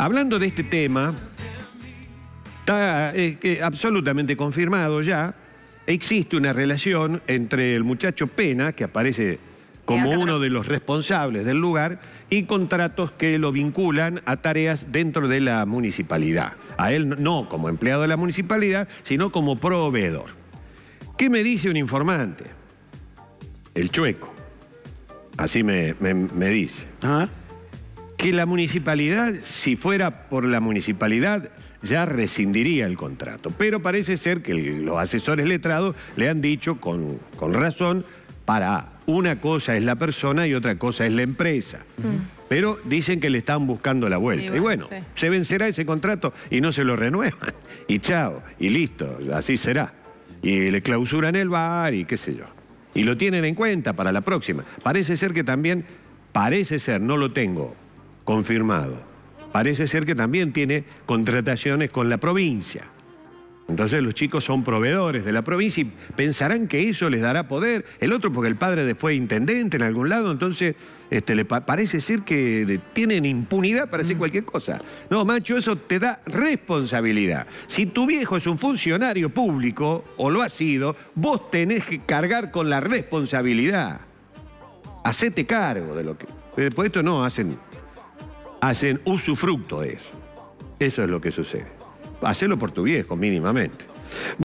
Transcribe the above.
Hablando de este tema, está absolutamente confirmado ya, existe una relación entre el muchacho Pena, que aparece como uno de los responsables del lugar, y contratos que lo vinculan a tareas dentro de la municipalidad. A él no como empleado de la municipalidad, sino como proveedor. ¿Qué me dice un informante? El Chueco. Así me dice. ¿Ah? Que la municipalidad, si fuera por la municipalidad, ya rescindiría el contrato. Pero parece ser que los asesores letrados le han dicho con razón, una cosa es la persona y otra cosa es la empresa. Pero dicen que le están buscando la vuelta. Y bueno, sí, se vencerá ese contrato y no se lo renuevan. Y chao, y listo, así será. Y le clausuran el bar y qué sé yo. Y lo tienen en cuenta para la próxima. Parece ser que también, no lo tengo confirmado, parece ser que también tiene contrataciones con la provincia. Entonces los chicos son proveedores de la provincia y pensarán que eso les dará poder. El otro porque el padre fue intendente en algún lado, entonces parece ser que tienen impunidad para hacer cualquier cosa. No, macho, eso te da responsabilidad. Si tu viejo es un funcionario público, o lo ha sido, vos tenés que cargar con la responsabilidad. Hacete cargo de lo que... Después esto no, hacen usufructo de eso. Eso es lo que sucede. Hacelo por tu viejo, mínimamente.